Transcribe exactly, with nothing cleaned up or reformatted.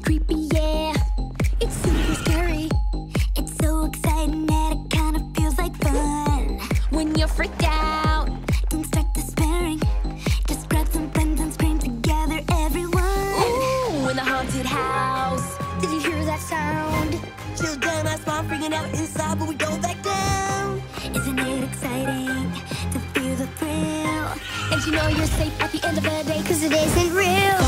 creepy, yeah. It's super scary. It's so exciting that it kind of feels like fun. When you're freaked out, don't start despairing. Just grab some friends and scream together, everyone. Ooh, in the haunted house. Did you hear that sound? Children are small, freaking out inside, but we go back down. Isn't it exciting to feel the thrill? And you know you're safe at the end of the day, 'cause it isn't real.